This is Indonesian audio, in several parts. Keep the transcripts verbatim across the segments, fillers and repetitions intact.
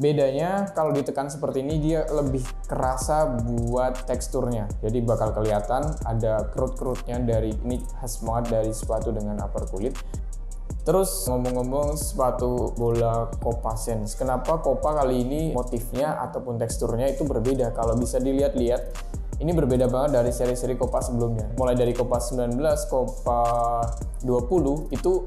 Bedanya kalau ditekan seperti ini dia lebih kerasa buat teksturnya. Jadi bakal kelihatan ada kerut-kerutnya dari ini, khas banget dari sepatu dengan upper kulit. Terus ngomong-ngomong sepatu bola Copa Sense, kenapa Copa kali ini motifnya ataupun teksturnya itu berbeda? Kalau bisa dilihat-lihat, ini berbeda banget dari seri-seri Copa sebelumnya. Mulai dari Copa sembilan belas, Copa dua puluh itu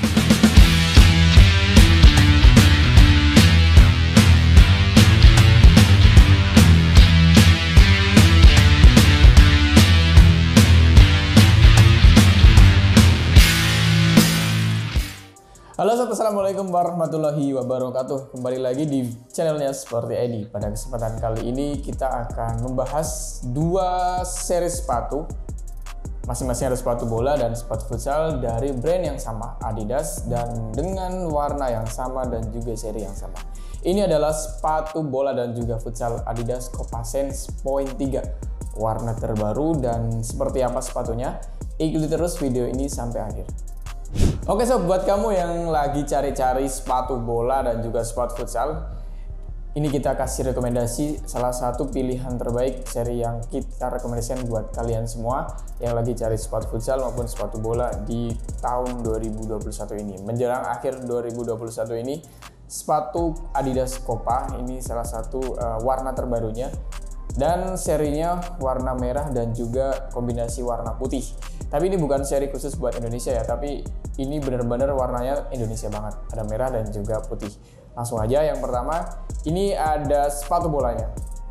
Halo sobat, assalamualaikum warahmatullahi wabarakatuh. Kembali lagi di channelnya Sporty I D. Pada kesempatan kali ini kita akan membahas dua seri sepatu, masing-masing ada sepatu bola dan sepatu futsal dari brand yang sama, Adidas, dan dengan warna yang sama dan juga seri yang sama. Ini adalah sepatu bola dan juga futsal Adidas Copa Sense Point tiga, warna terbaru. Dan seperti apa sepatunya? Ikuti terus video ini sampai akhir. Oke sob, buat kamu yang lagi cari-cari sepatu bola dan juga sepatu futsal, ini kita kasih rekomendasi salah satu pilihan terbaik seri yang kita rekomendasikan buat kalian semua yang lagi cari sepatu futsal maupun sepatu bola di tahun dua ribu dua puluh satu ini. Menjelang akhir dua ribu dua puluh satu ini, sepatu Adidas Copa ini salah satu uh, warna terbarunya, dan serinya warna merah dan juga kombinasi warna putih. Tapi ini bukan seri khusus buat Indonesia ya, tapi ini benar-benar warnanya Indonesia banget. Ada merah dan juga putih. Langsung aja, yang pertama, ini ada sepatu bolanya.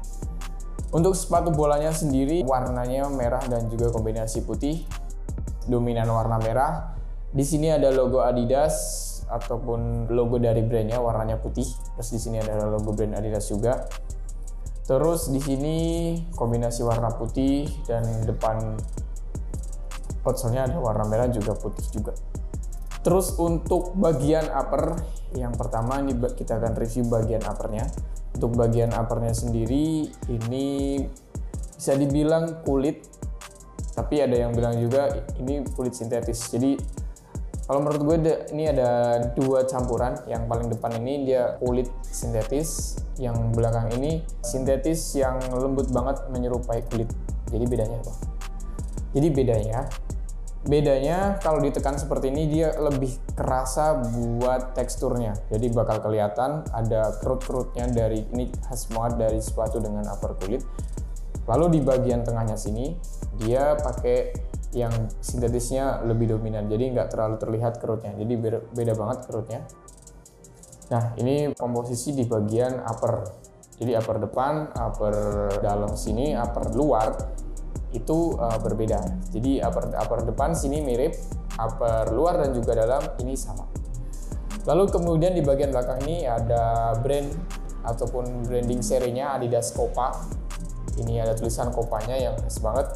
Untuk sepatu bolanya sendiri, warnanya merah dan juga kombinasi putih. Dominan warna merah. Di sini ada logo Adidas ataupun logo dari brandnya, warnanya putih. Terus di sini ada logo brand Adidas juga. Terus di sini kombinasi warna putih dan depan outsole-nya ada warna merah juga putih juga. Terus untuk bagian upper, yang pertama ini kita akan review bagian uppernya. Untuk bagian uppernya sendiri ini bisa dibilang kulit, tapi ada yang bilang juga ini kulit sintetis. Jadi kalau menurut gue ini ada dua campuran. Yang paling depan ini dia kulit sintetis, yang belakang ini sintetis yang lembut banget menyerupai kulit. Jadi bedanya apa? Jadi bedanya Bedanya kalau ditekan seperti ini dia lebih kerasa buat teksturnya. Jadi bakal kelihatan ada kerut-kerutnya dari ini, khas banget dari sepatu dengan upper kulit. Lalu di bagian tengahnya sini dia pakai yang sintetisnya lebih dominan, jadi nggak terlalu terlihat kerutnya. Jadi beda, beda banget kerutnya. Nah, ini komposisi di bagian upper. Jadi upper depan, upper dalam sini, upper luar itu uh, berbeda. Jadi upper, upper depan sini mirip, upper luar dan juga dalam ini sama. Lalu kemudian di bagian belakang ini ada brand ataupun branding serinya Adidas Copa. Ini ada tulisan Copanya yang khas banget.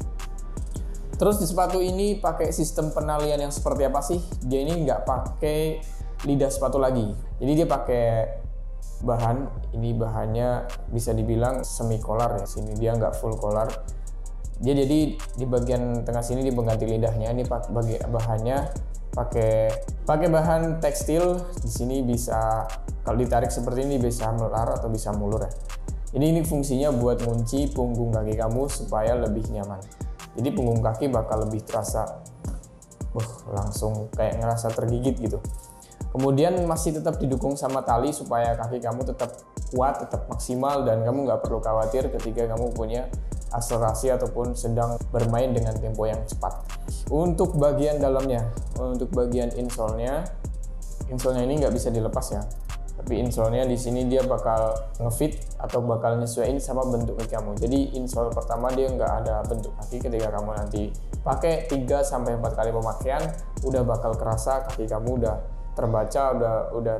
Terus di sepatu ini pakai sistem penalian yang seperti apa sih? Dia ini nggak pakai lidah sepatu lagi. Jadi dia pakai bahan, ini bahannya bisa dibilang semi collar ya. Sini dia nggak full collar. Dia jadi di bagian tengah sini dia mengganti lidahnya. Ini bagi bahannya pakai pakai bahan tekstil. Di sini bisa kalau ditarik seperti ini bisa melar atau bisa mulur ya. Jadi ini fungsinya buat ngunci punggung kaki kamu supaya lebih nyaman. Jadi punggung kaki bakal lebih terasa, uh, langsung kayak ngerasa tergigit gitu. Kemudian masih tetap didukung sama tali supaya kaki kamu tetap kuat, tetap maksimal, dan kamu nggak perlu khawatir ketika kamu punya akselerasi ataupun sedang bermain dengan tempo yang cepat. Untuk bagian dalamnya, untuk bagian insole-nya, insole-nya ini nggak bisa dilepas ya. Tapi insole-nya di sini dia bakal ngefit atau bakal nyesuaiin sama bentuk kaki kamu. Jadi insole pertama dia nggak ada bentuk kaki. Ketika kamu nanti pakai tiga sampai empat kali pemakaian, udah bakal kerasa kaki kamu udah terbaca, udah udah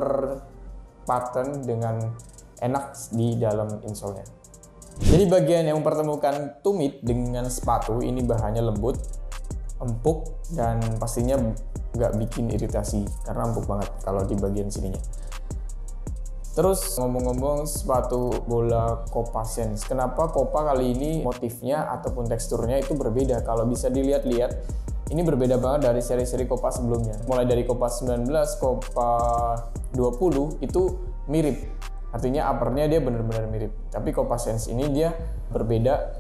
terpattern dengan enak di dalam insole-nya. Jadi bagian yang mempertemukan tumit dengan sepatu ini bahannya lembut, empuk, dan pastinya nggak bikin iritasi karena empuk banget kalau di bagian sininya. Terus ngomong-ngomong sepatu bola Copa Sense, kenapa Copa kali ini motifnya ataupun teksturnya itu berbeda? Kalau bisa dilihat-lihat, ini berbeda banget dari seri-seri Copa sebelumnya. Mulai dari Copa sembilan belas, Copa dua puluh itu mirip. Artinya uppernya dia benar-benar mirip. Tapi Copa Sense ini dia berbeda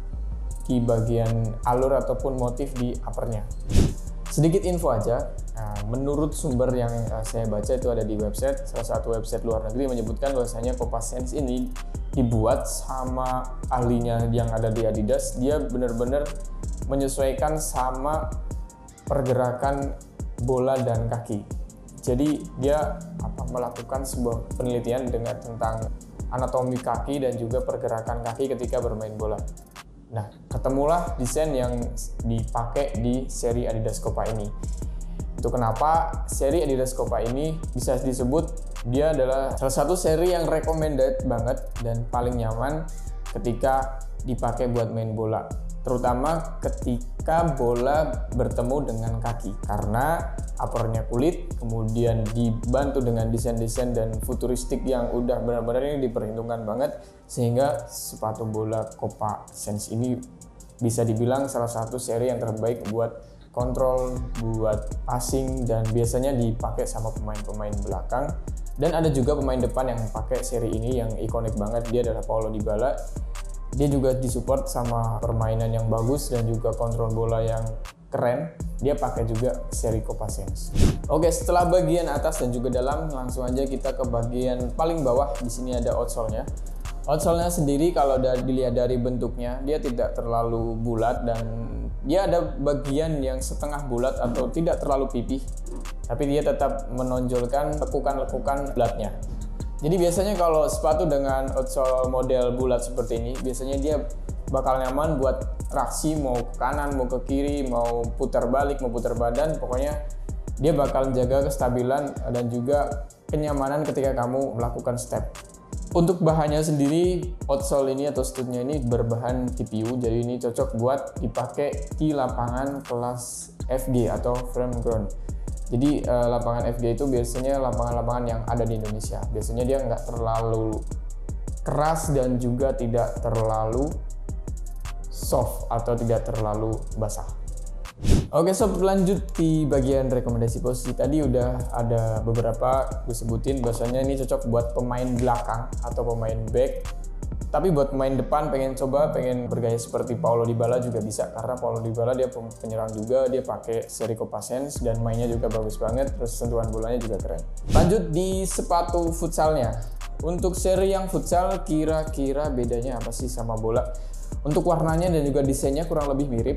di bagian alur ataupun motif di uppernya. Sedikit info aja, nah, menurut sumber yang uh, saya baca itu ada di website, salah satu website luar negeri menyebutkan bahwasanya Copa Sense ini dibuat sama ahlinya yang ada di Adidas. Dia benar-benar menyesuaikan sama pergerakan bola dan kaki. Jadi dia apa, melakukan sebuah penelitian dengan tentang anatomi kaki dan juga pergerakan kaki ketika bermain bola. Nah, ketemulah desain yang dipakai di seri Adidas Copa ini. Itu kenapa seri Adidas Copa ini bisa disebut dia adalah salah satu seri yang recommended banget dan paling nyaman ketika dipakai buat main bola. Terutama ketika bola bertemu dengan kaki. Karena uppernya kulit, kemudian dibantu dengan desain-desain dan futuristik yang udah benar-benar ini diperhitungkan banget, sehingga sepatu bola Copa Sense ini bisa dibilang salah satu seri yang terbaik buat kontrol, buat passing, dan biasanya dipakai sama pemain-pemain belakang. Dan ada juga pemain depan yang pakai seri ini yang ikonik banget, dia adalah Paulo Dybala. Dia juga disupport sama permainan yang bagus dan juga kontrol bola yang keren. Dia pakai juga seri Copa Sense. Oke, setelah bagian atas dan juga dalam, langsung aja kita ke bagian paling bawah. Di sini ada outsole-nya. Outsole-nya sendiri kalau dilihat dari bentuknya, dia tidak terlalu bulat dan dia ada bagian yang setengah bulat atau tidak terlalu pipih, tapi dia tetap menonjolkan lekukan-lekukan bulatnya. Jadi biasanya kalau sepatu dengan outsole model bulat seperti ini, biasanya dia bakal nyaman buat traksi, mau ke kanan, mau ke kiri, mau putar balik, mau putar badan. Pokoknya dia bakal menjaga kestabilan dan juga kenyamanan ketika kamu melakukan step. Untuk bahannya sendiri, outsole ini atau studnya ini berbahan T P U, jadi ini cocok buat dipakai di lapangan kelas F G atau frame ground. Jadi eh, lapangan F G itu biasanya lapangan-lapangan yang ada di Indonesia. Biasanya dia nggak terlalu keras dan juga tidak terlalu soft atau tidak terlalu basah. Oke sob, lanjut di bagian rekomendasi posisi. Tadi udah ada beberapa gue sebutin bahwasanya ini cocok buat pemain belakang atau pemain back. Tapi buat pemain depan pengen coba, pengen bergaya seperti Paulo Dybala juga bisa. Karena Paulo Dybala dia penyerang juga, dia pakai seri Copa Sense dan mainnya juga bagus banget, terus sentuhan bolanya juga keren. Lanjut di sepatu futsalnya. Untuk seri yang futsal kira-kira bedanya apa sih sama bola? Untuk warnanya dan juga desainnya kurang lebih mirip.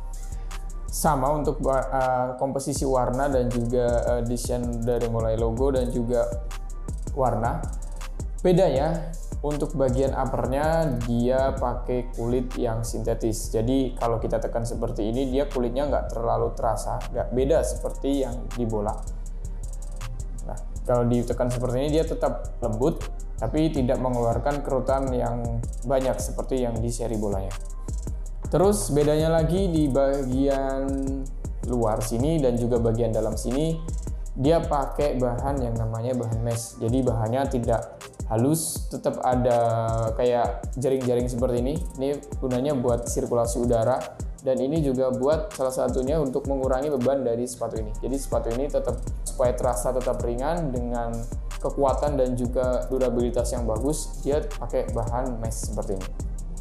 Sama untuk uh, komposisi warna dan juga uh, desain dari mulai logo dan juga warna. Bedanya untuk bagian uppernya dia pakai kulit yang sintetis. Jadi kalau kita tekan seperti ini, dia kulitnya nggak terlalu terasa, nggak beda seperti yang di bola. Nah, kalau ditekan seperti ini dia tetap lembut, tapi tidak mengeluarkan kerutan yang banyak seperti yang di seri bolanya. Terus bedanya lagi di bagian luar sini dan juga bagian dalam sini, dia pakai bahan yang namanya bahan mesh. Jadi bahannya tidak halus, tetap ada kayak jaring-jaring seperti ini. Ini gunanya buat sirkulasi udara dan ini juga buat salah satunya untuk mengurangi beban dari sepatu ini. Jadi sepatu ini tetap supaya terasa tetap ringan dengan kekuatan dan juga durabilitas yang bagus, dia pakai bahan mesh seperti ini.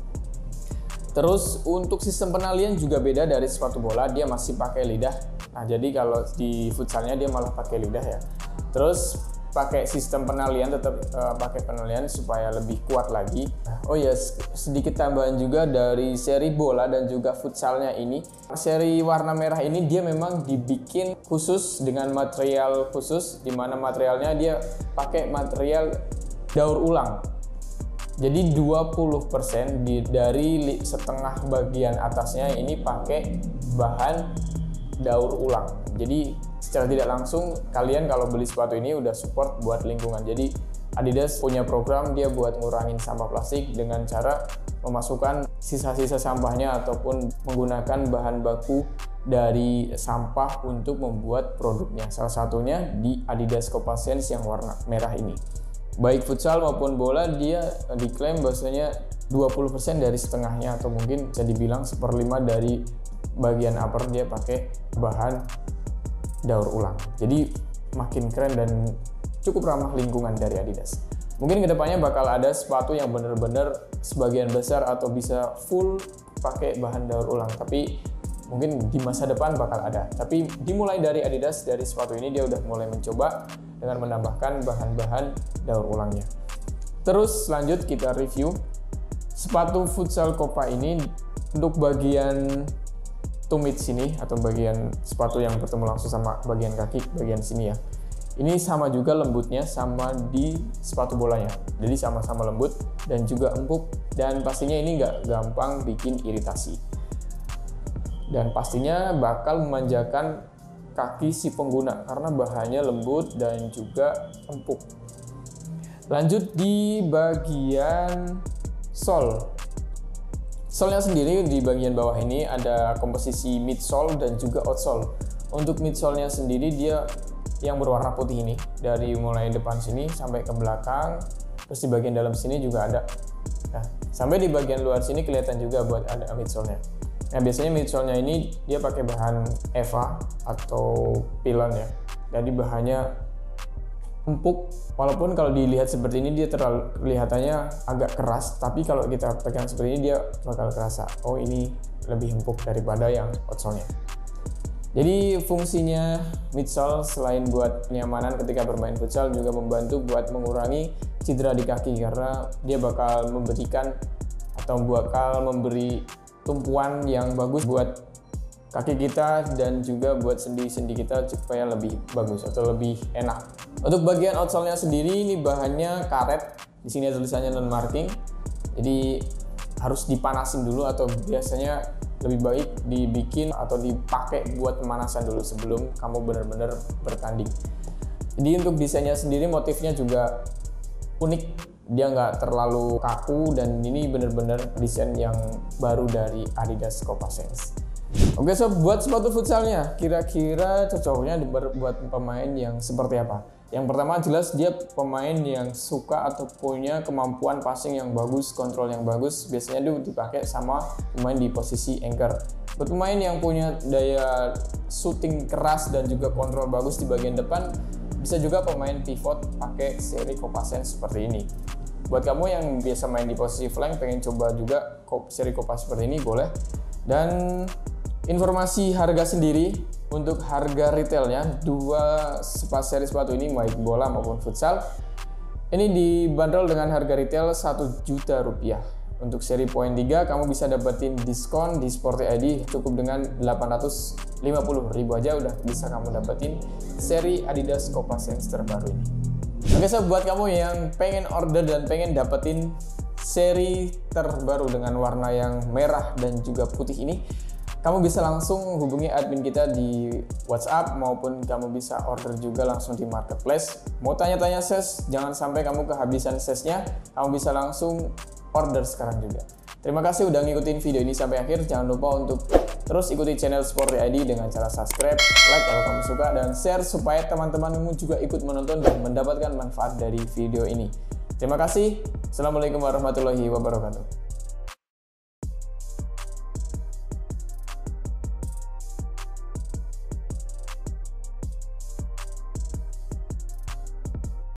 Terus untuk sistem penalian juga beda dari sepatu bola, dia masih pakai lidah. Nah jadi kalau di futsalnya dia malah pakai lidah ya. Terus pakai sistem penalian, tetap uh, pakai penalian supaya lebih kuat lagi. Oh ya, sedikit tambahan juga dari seri bola dan juga futsalnya ini. Seri warna merah ini dia memang dibikin khusus dengan material khusus, dimana materialnya dia pakai material daur ulang. Jadi dua puluh persen di, dari setengah bagian atasnya ini pakai bahan daur ulang. Jadi secara tidak langsung kalian kalau beli sepatu ini udah support buat lingkungan. Jadi Adidas punya program dia buat ngurangin sampah plastik dengan cara memasukkan sisa-sisa sampahnya ataupun menggunakan bahan baku dari sampah untuk membuat produknya. Salah satunya di Adidas Copa Sense yang warna merah ini. Baik futsal maupun bola dia diklaim bahwasanya dua puluh persen dari setengahnya atau mungkin bisa dibilang seperlima dari bagian upper dia pakai bahan daur ulang. Jadi makin keren dan cukup ramah lingkungan dari Adidas. Mungkin kedepannya bakal ada sepatu yang bener-bener sebagian besar atau bisa full pakai bahan daur ulang, tapi mungkin di masa depan bakal ada. Tapi dimulai dari Adidas, dari sepatu ini dia udah mulai mencoba dengan menambahkan bahan-bahan daur ulangnya. Terus lanjut kita review sepatu futsal Copa ini. Untuk bagian tumit sini atau bagian sepatu yang bertemu langsung sama bagian kaki, bagian sini ya, ini sama juga lembutnya sama di sepatu bolanya, jadi sama-sama lembut dan juga empuk, dan pastinya ini nggak gampang bikin iritasi, dan pastinya bakal memanjakan kaki si pengguna karena bahannya lembut dan juga empuk. Lanjut di bagian sol. Solnya sendiri di bagian bawah ini ada komposisi midsole dan juga outsole. Untuk midsolenya sendiri dia yang berwarna putih ini, dari mulai depan sini sampai ke belakang, terus di bagian dalam sini juga ada. Nah, sampai di bagian luar sini kelihatan juga buat ada midsolenya. Nah, biasanya midsolenya ini dia pakai bahan Eva atau Pilon ya. Jadi bahannya empuk, walaupun kalau dilihat seperti ini dia terlalu kelihatannya agak keras, tapi kalau kita pegang seperti ini dia bakal kerasa, oh ini lebih empuk daripada yang outsole-nya. Jadi fungsinya midsole selain buat kenyamanan ketika bermain futsal, juga membantu buat mengurangi cedera di kaki, karena dia bakal memberikan atau bakal memberi tumpuan yang bagus buat kaki kita dan juga buat sendi-sendi kita supaya lebih bagus atau lebih enak. Untuk bagian outsole-nya sendiri ini bahannya karet. Di sini ada tulisannya non marking. Jadi harus dipanasin dulu, atau biasanya lebih baik dibikin atau dipakai buat pemanasan dulu sebelum kamu benar-benar bertanding. Jadi untuk desainnya sendiri motifnya juga unik. Dia nggak terlalu kaku dan ini benar-benar desain yang baru dari Adidas Copa Sense. Oke sob, buat sepatu futsalnya kira-kira cocoknya buat pemain yang seperti apa? Yang pertama jelas dia pemain yang suka atau punya kemampuan passing yang bagus, kontrol yang bagus. Biasanya dia dipakai sama pemain di posisi anchor. Buat pemain yang punya daya shooting keras dan juga kontrol bagus di bagian depan, bisa juga pemain pivot pakai seri Copa Sense seperti ini. Buat kamu yang biasa main di posisi flank, pengen coba juga seri Copa seperti ini, boleh. Dan informasi harga sendiri, untuk harga retailnya dua seri sepatu ini baik bola maupun futsal ini dibanderol dengan harga retail satu juta rupiah. Untuk seri poin tiga kamu bisa dapetin diskon di Sporty I D cukup dengan delapan ratus lima puluh ribu aja udah bisa kamu dapetin seri Adidas Copa Sense terbaru ini. Oke sob, buat kamu yang pengen order dan pengen dapetin seri terbaru dengan warna yang merah dan juga putih ini, kamu bisa langsung hubungi admin kita di WhatsApp maupun kamu bisa order juga langsung di marketplace. Mau tanya-tanya ses, jangan sampai kamu kehabisan sesnya, kamu bisa langsung order sekarang juga. Terima kasih udah ngikutin video ini sampai akhir. Jangan lupa untuk terus ikuti channel Sporty I D dengan cara subscribe, like kalau kamu suka, dan share supaya teman-temanmu juga ikut menonton dan mendapatkan manfaat dari video ini. Terima kasih. Assalamualaikum warahmatullahi wabarakatuh.